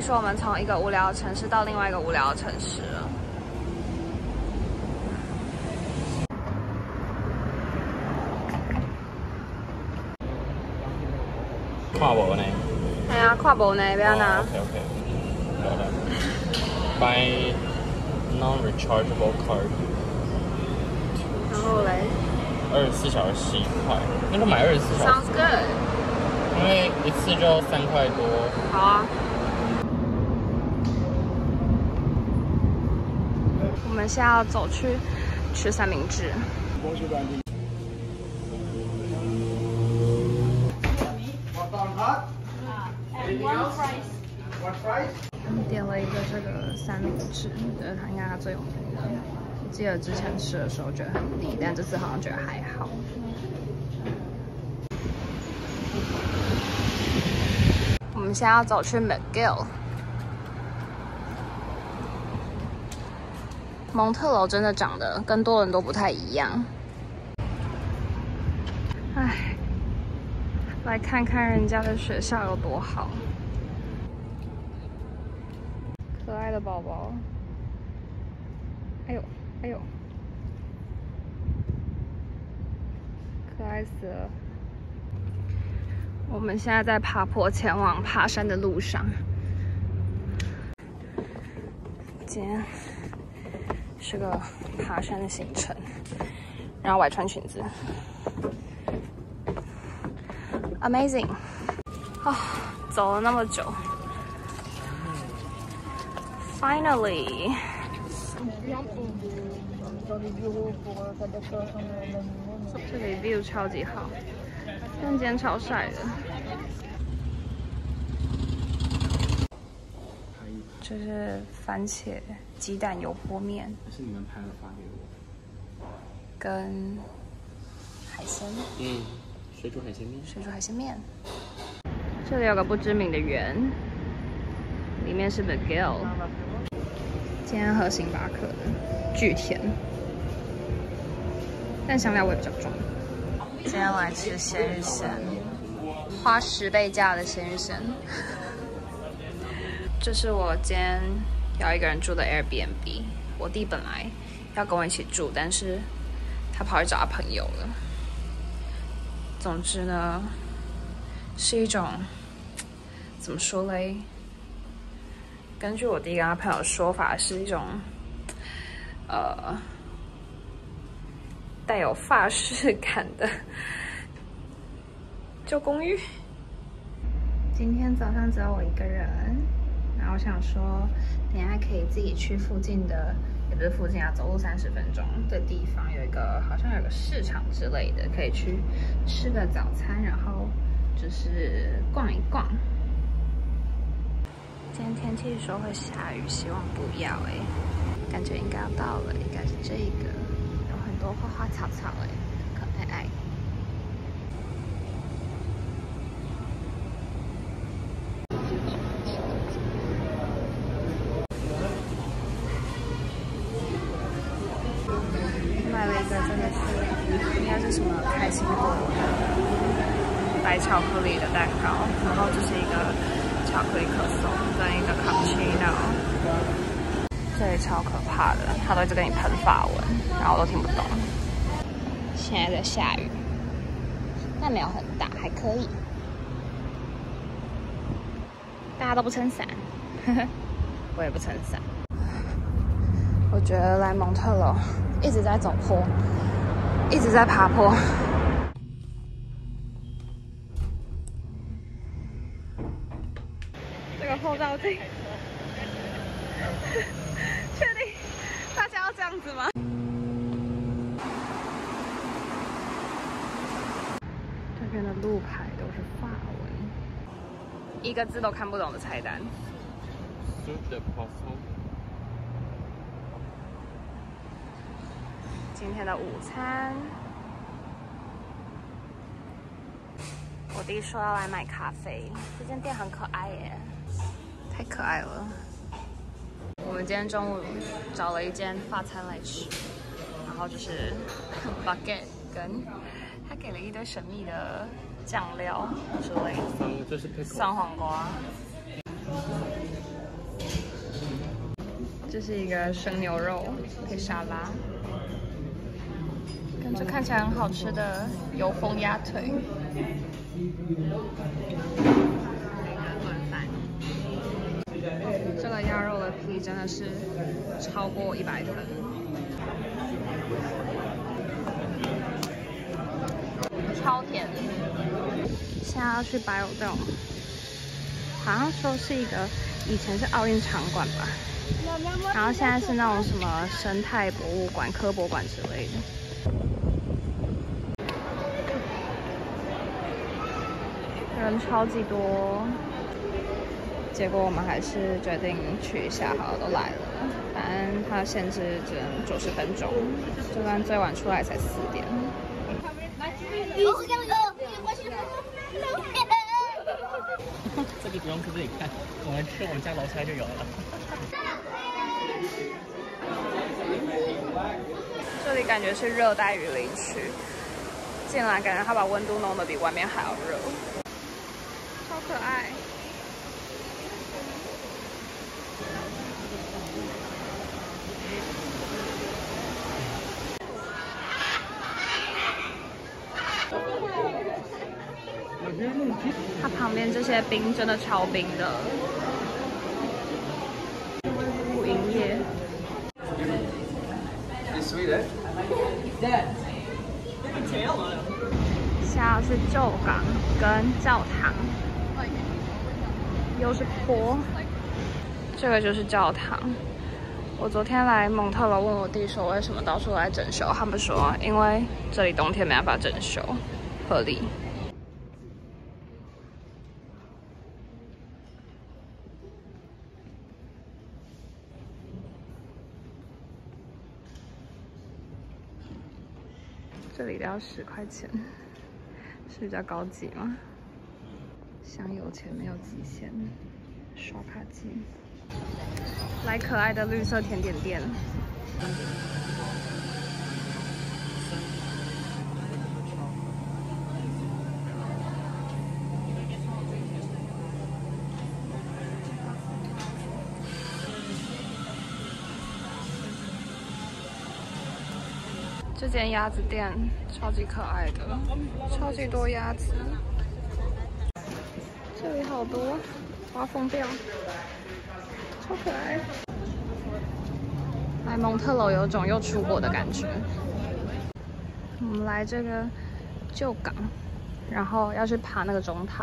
是我们从一个无聊的城市到另外一个无聊的城市了。 跨步呢？ 系啊，跨步呢，不要拿。 OK， 有了。Buy non-rechargeable card。 然后嘞 24小时11块，那就买24小时。 Sounds good。 因为一次就3块多。 好啊。我们现在要走去吃三明治。点了一个这个三明治，它应该它最有名的。我记得之前吃的时候觉得很腻，但这次好像觉得还好。我们现在要走去 McGill。蒙特楼真的长得跟多伦多不太一样。唉，来看看人家的学校有多好。可爱的宝宝，哎呦哎呦，可爱死了！我们现在在爬坡前往爬山的路上。今天是个爬山的行程，然后我还穿裙子 ，Amazing！ 啊，走了那么久。Finally， 这里 view 超级好，但今天超晒的。这是番茄鸡蛋油泼面， 是你们拍了发给我。 跟海鲜， 水煮海鲜面。 水煮海鲜面。这里有个不知名的园，里面是 McGill。今天喝星巴克的，巨甜，但香料味比较重。今天来吃鲜芋仙，花10倍价的鲜芋仙。这是我今天要一个人住的 Airbnb。我弟本来要跟我一起住，但是他跑去找他朋友了。总之呢，是一种怎么说嘞？根据我弟跟他朋友的说法，是一种带有法式感的旧公寓。今天早上只有我一个人，然后我想说，等一下可以自己去附近的，也不是附近啊，走路30分钟的地方有一个，好像有个市场之类的，可以去吃个早餐，然后就是逛一逛。今天天气说会下雨，希望不要感觉应该要到了，应该是这个，有很多花花草草可爱爱。买了一个真的是应该是什么开心果的白巧克力的蛋糕，然后这是一个巧克力可颂跟一个 cappuccino。这里超可怕的，他都一直跟你喷法文，然后我都听不懂。现在在下雨，但没有很大，还可以。大家都不撑伞，我也不撑伞。我觉得来蒙特楼一直在走坡，一直在爬坡。这个后照镜，确定大家要这样子吗？这边的路牌都是法文，一个字都看不懂的菜单。今天的午餐，我弟说要来买咖啡，这间店很可爱耶，太可爱了。我们今天中午找了一间法餐来吃，然后就是 baguette 跟他给了一堆神秘的酱料之类的， 这是酸黄瓜。 这是一个生牛肉配沙拉，跟这看起来很好吃的油封鸭腿。这个鸭肉的皮真的是超过100分，超甜。现在要去白藕洞，好像说是一个以前是奥运场馆吧，然后现在是那种什么生态博物馆、科博馆之类的。人超级多，结果我们还是决定去一下好了，都来了。反正它限制只能90分钟，就算最晚出来才4点。 这个不用搁这里看，我们去我们家楼下就有了。 这里感觉是热带雨林区，进来感觉它把温度弄得比外面还要热，超可爱。它旁边这些冰真的超冰的，不营业。下是旧港跟教堂，又是坡。这个就是教堂。我昨天来蒙特楼问我弟说为什么到处来整修，他们说因为这里冬天没办法整修，合理。这里都要10块钱，是比较高级吗？香油钱没有极限，刷卡机。来可爱的绿色甜点店。这间鸭子店超级可爱的，超级多鸭子。这里好多，我要疯掉，超可爱。来蒙特楼有种又出国的感觉。我们来这个旧港，然后要去爬那个钟塔。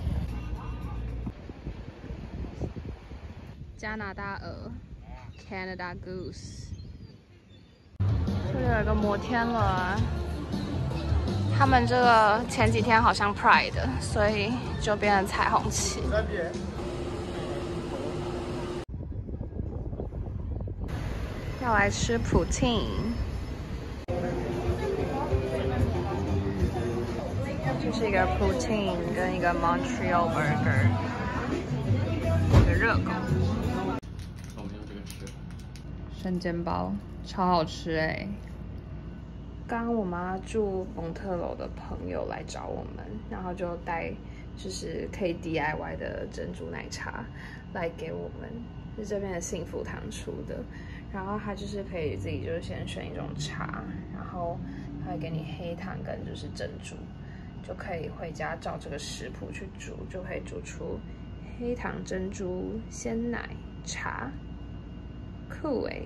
加拿大鹅 ，Canada Goose。这里有一个摩天轮，他们这个前几天好像 Pride， 所以就变成彩虹旗。要来吃 poutine， 就是一个 poutine 跟一个 Montreal burger， 一个热狗。 我们用这个吃。 生煎包超好吃哎！刚刚我妈住蒙特楼的朋友来找我们，然后就带就是可以 DIY 的珍珠奶茶来给我们，是这边的幸福堂出的。然后它就是可以自己就是先选一种茶，然后它会给你黑糖跟就是珍珠，就可以回家照这个食谱去煮，就可以煮出黑糖珍珠鲜奶茶，酷哎！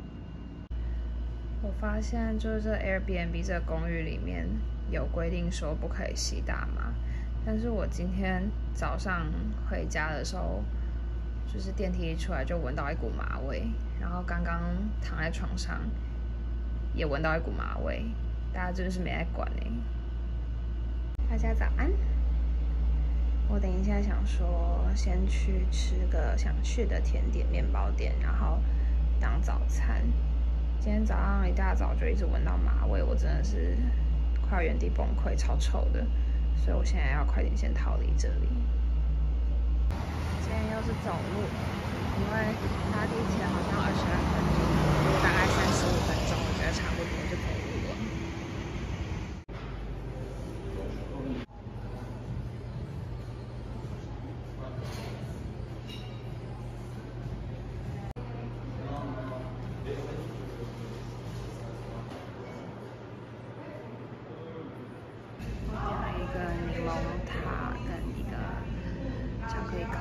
我发现就是这 Airbnb 这个公寓里面有规定说不可以吸大麻，但是我今天早上回家的时候，就是电梯一出来就闻到一股麻味，然后刚刚躺在床上也闻到一股麻味，大家真的是没在管欸。大家早安！我等一下想说先去吃个想去的甜点面包店，然后当早餐。今天早上一大早就一直闻到麻味，我真的是快要原地崩溃，超臭的，所以我现在要快点先逃离这里。今天又是走路，因为搭地铁好像22分钟，大概35分钟，我觉得差不多就可以了。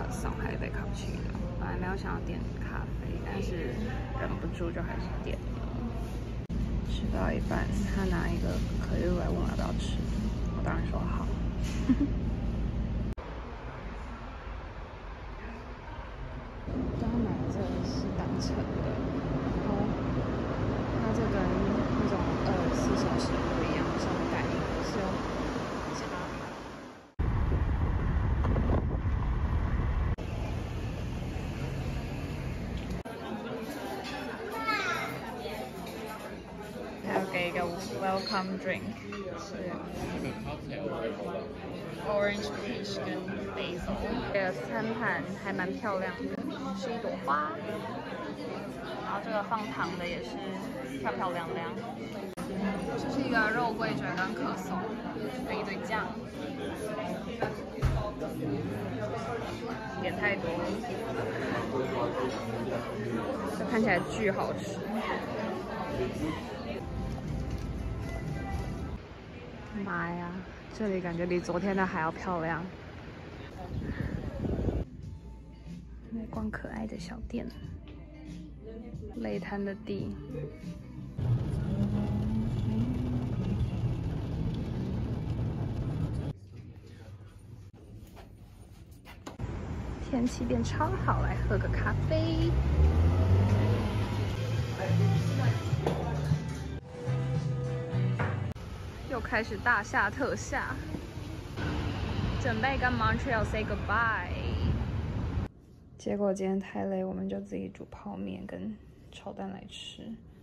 送，还有一杯卡布奇诺。本来没有想要点咖啡，但是忍不住就还是点了。吃到一半，他拿一个可乐来问我要不要吃，我当然说好。刚刚买的这个是单程的，然后它这跟那种24小时不一样，上面感应是有差别。还有给一个 welcome drink， 是 orange peach 跟 basil。这个餐盘还蛮漂亮的，是一朵花。然后这个放糖的也是漂漂亮亮。这是一个肉桂卷跟可颂的一堆酱，点太多，这看起来巨好吃。妈呀，这里感觉比昨天的还要漂亮。来逛可爱的小店，累瘫的地。天气变超好，来喝个咖啡。又开始大下特下，准备跟 Montreal say goodbye。结果今天太累，我们就自己煮泡面跟炒蛋来吃。